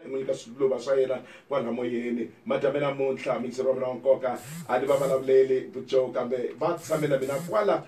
mi nyika swiluva swa yena kwala moyeni madamela namuntlha mixero mina nkoka a ni va vulavuleli Bujo kambe va tshamela mina kwala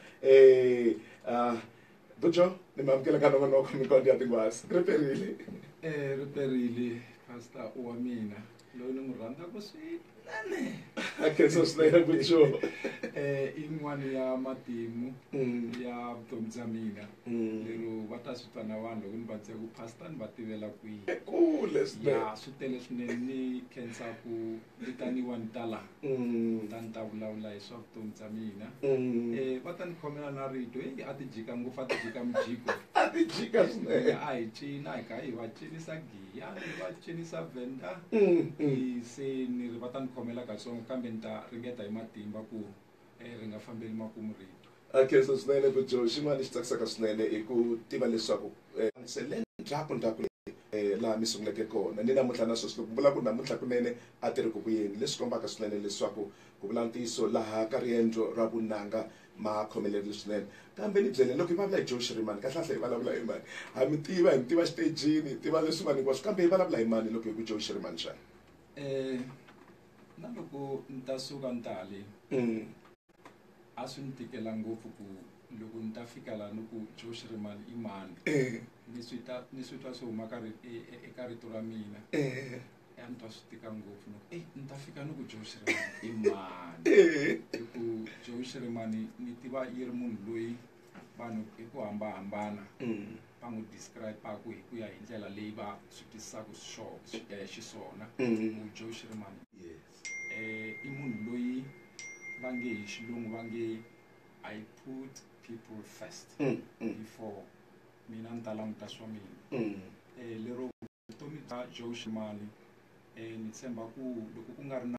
Bujo ni mi amukela ka nongonoko mikondi ya tingwasi riperile riperile pastor wa mina loyi ni n'wi rhandzaka swinene akhensa swinene Bujo in'wana ya matimu ya vutomi bya mina lero va ta swi twa na vanhu loko ni va byela ku pastor ni va tivela kwihi kule ya swi tele swinene ni khensa ku vitaniwa ni tala ta ni ta vulavula hi swa vutomi bya mina va ta ni khomela na rito a ti jika ngopfu a ti jika mijiko a ti jika swinene a hi cina hi kha hi va cinisa giyani hi va cinisa venda se ni ri va ta ni khomela katsongo kambe ni ta ringeta hi matimba ku ri nga fambeli makumu rito akhensa swinene Bujo xin'wana xi tsakisaka swinene i ku tiva leswaku se le ndzhaku laha mi sunguleke kona ni namuntlha na sweswi ku vula ku namuntlha kunene a tirhi ku vuyeni leswi kombaka swinene leswaku ku vula ntiyiso laha ka riendzo ra vunanga ma khomelerile swinene kambe ni byele loko hi vulavula hi Joe Shirimani kahlahla hi vulavula hi mani ha mi tiva hi mi tiva xitejini hi tiva leswi vanhu hinkwaswo kambe hi vulavula hi mani loko hi ku Joe Shirimani xana na loko ni ta suka ni ta le a swi ni tikela ngopfu ku loko ni ta fika laha ni ku Joe Shirimani i mani ni swi twa swi huma eka rito ra mina a ni twa swi tika ngopfu ni ta fika ni ku Joe Shirimani i mani hi ku Joe Shirimani ni tiva yi ri munhu loyi vanhu hi ku hambanahambana va n'wi describe-aku hi ku ya hi ndlela leyi va swi twisisaka xiswona ku Joe Shirimani i munhu loyi va nge hi xilungu va nge I put people first before mina ni ta languta swa mina lero vutomi bya Joe Shirimani ni tshemba ku loko ku nga ri na